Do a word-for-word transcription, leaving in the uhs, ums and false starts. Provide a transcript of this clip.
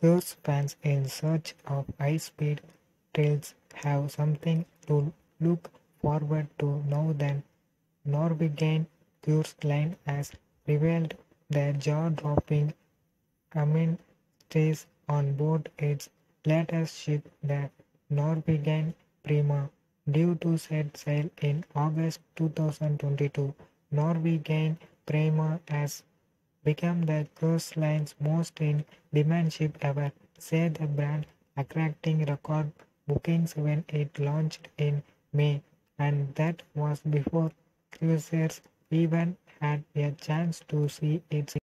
Cruise fans in search of high-speed trails have something to look forward to now that Norwegian Cruise Line has revealed their jaw-dropping amenities on board its latest ship, the Norwegian Prima. Due to set sail in August twenty twenty-two, Norwegian Prima has become the cruise line's most in-demand ship ever, said the brand, attracting record bookings when it launched in May, and that was before cruisers even had a chance to see its